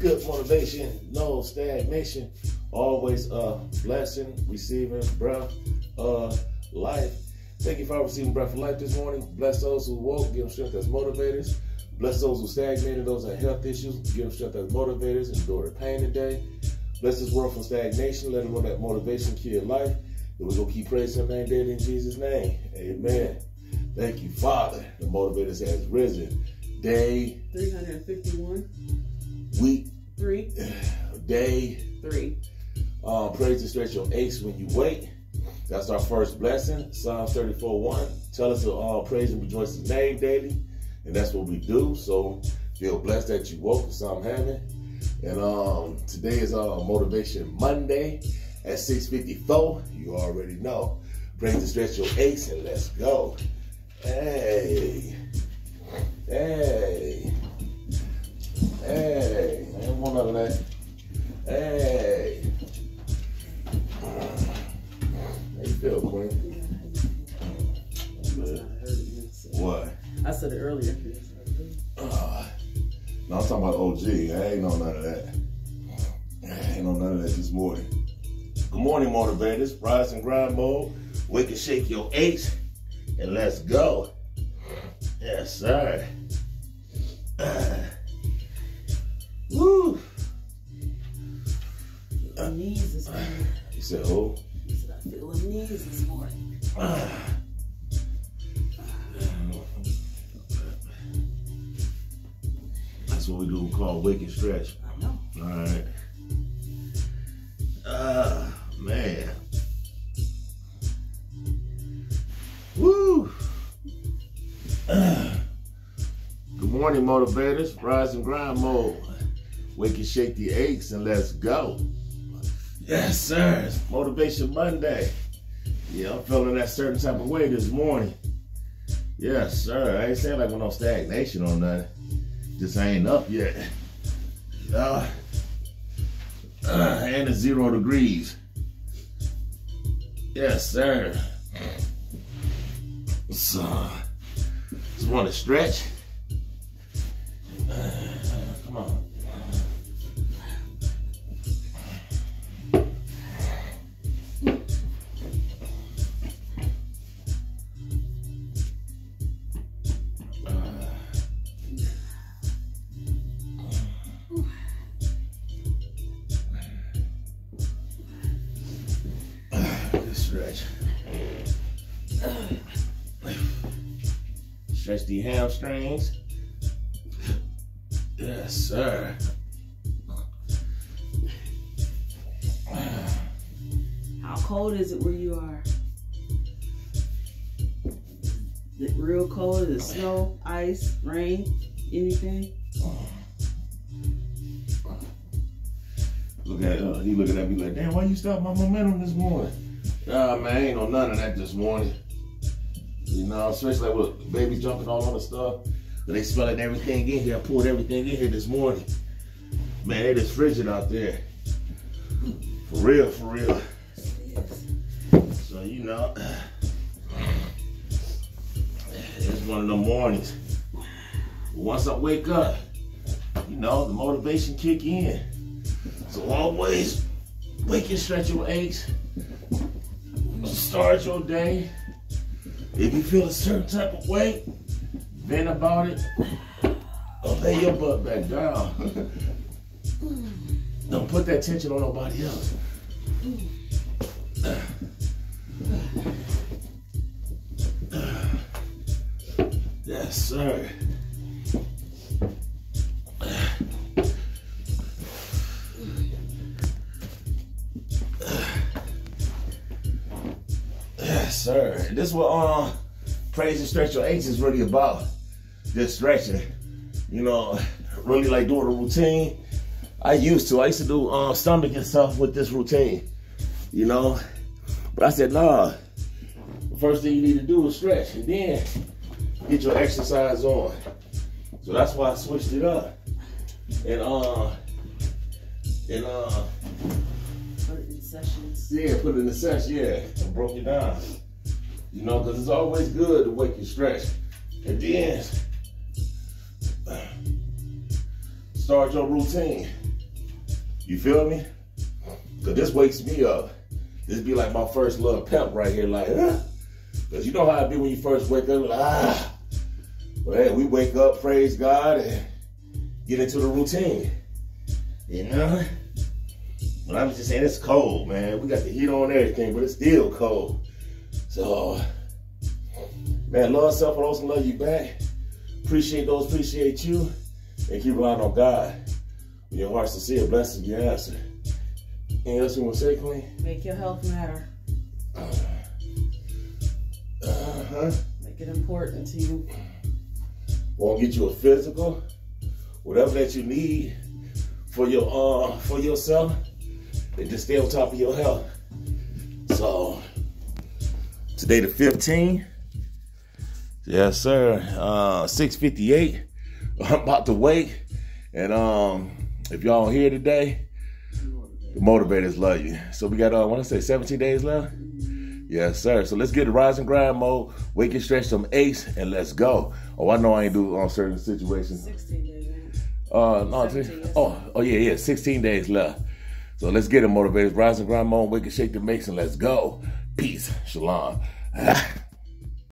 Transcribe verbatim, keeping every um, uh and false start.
good motivation, no stagnation. Always a uh, blessing, receiving breath, uh, life. Thank you for receiving breath of life this morning. Bless those who woke, give them strength as motivators. Bless those who stagnated, those that have health issues, give them strength as motivators, endure the pain today. Bless this world from stagnation, let them know that motivation kill life. And we're going to keep praising your name daily in Jesus' name. Amen. Thank you, Father. The motivators has risen. Day three hundred fifty-one. Week three. Day three. Um, praise and stretch your aches when you wait. That's our first blessing. Psalm thirty-four one. Tell us to uh, praise and rejoice His name daily. And that's what we do. So feel blessed that you woke with some heaven. And um, today is uh, Motivation Monday at six fifty-four. You already know. Praise and stretch your aches and let's go. Hey. Hey. Hey. I don't want none of that. Hey. How you feel, Queen? What? I said it earlier. Uh, no, I'm talking about O G. I ain't know none of that. I ain't know none of that this morning. Good morning, motivators. Rise and grind mode. Wake and shake your aches. And let's go. Yes, sir. Uh, woo. Uh, knees this morning. You said who? He said, I feel my knees this morning. Uh, That's what we do call wake and stretch. I know. All right. Uh, man. Woo. Uh, good morning, motivators. Rise and grind mode. Wake and shake the aches and let's go. Yes, sir. It's Motivation Monday. Yeah, I'm feeling that certain type of way this morning. Yes, sir. I ain't saying like we're no stagnation on nothing. Just ain't up yet. Uh, uh, and it's zero degrees. Yes, sir. So, just want to stretch. Uh, come on. Stretch. Stretch the hamstrings. Yes, sir. How cold is it where you are? Is it real cold? Is it snow, ice, rain, anything? Look at uh, he looking at me like, damn, why you stop my momentum this morning? Nah, man, ain't no none of that this morning. You know, especially like with babies jumping all on the stuff. But they smelling everything in here. I pulled everything in here this morning. Man, it is frigid out there. For real, for real. So, you know, it's one of the mornings. Once I wake up, you know, the motivation kick in. So always wake and stretch your aches. Start your day. If you feel a certain type of way, vent about it. Or lay your butt back down. Don't put that tension on nobody else. Yes, sir. Yes, sir. And this is what uh, praise and stretch your aches is really about. Just stretching. You know, really like doing a routine. I used to. I used to do uh, stomach and stuff with this routine. You know? But I said, nah. The first thing you need to do is stretch. And then get your exercise on. So that's why I switched it up. And, uh, and, uh, Put it in sessions. yeah, put it in the session, yeah, and broke it down. You know, because it's always good to wake and stretch. And then start your routine. You feel me? Cause this wakes me up. This be like my first little pep right here, like, ah. Cause you know how it be when you first wake up, like, ah. But hey, we wake up, praise God, and get into the routine. You know? But I'm just saying, it's cold, man. We got the heat on everything, but it's still cold. So, man, love self and also love you back. Appreciate those, appreciate you. And keep relying on God. When your heart's sincere, blessings be answered. Anything else you want to say, Queen? Make your health matter. Uh-huh. Make it important to you. Want to get you a physical, whatever that you need for your uh for yourself, and just stay on top of your health. So today the fifteenth. Yes, sir. Uh six fifty-eight. I'm about to wake. And um if y'all here today, the motivators love you. So we got uh I want to say seventeen days left. Yes, sir. So let's get the rise and grind mode. Wake and stretch some aches, and let's go. Oh, I know I ain't do on certain situations. sixteen days, man. Uh, no, oh, oh yeah, yeah. sixteen days left. So let's get it, motivators. Rise and grind mode. Wake and shake the makes, and let's go. Peace. Shalom.